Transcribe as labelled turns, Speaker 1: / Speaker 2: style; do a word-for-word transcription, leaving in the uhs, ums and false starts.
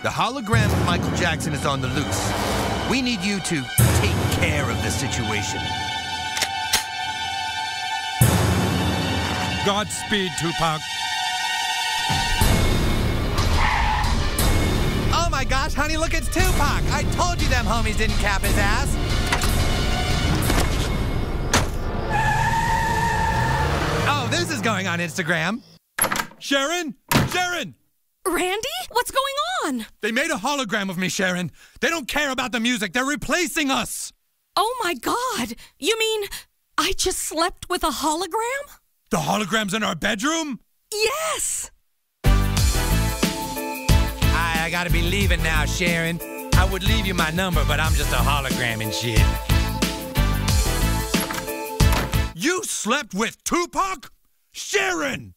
Speaker 1: The hologram of Michael Jackson is on the loose. We need you to take care of the situation.
Speaker 2: Godspeed, Tupac.
Speaker 3: Oh my gosh, honey, look, it's Tupac. I told you them homies didn't cap his ass. Oh, this is going on Instagram.
Speaker 2: Sharon? Sharon!
Speaker 4: Randy? What's going on?
Speaker 2: They made a hologram of me, Sharon. They don't care about the music. They're replacing us.
Speaker 4: Oh my God. You mean I just slept with a hologram?
Speaker 2: The hologram's in our bedroom?
Speaker 4: Yes.
Speaker 3: I, I gotta be leaving now, Sharon. I would leave you my number, but I'm just a hologram and shit.
Speaker 2: You slept with Tupac? Sharon!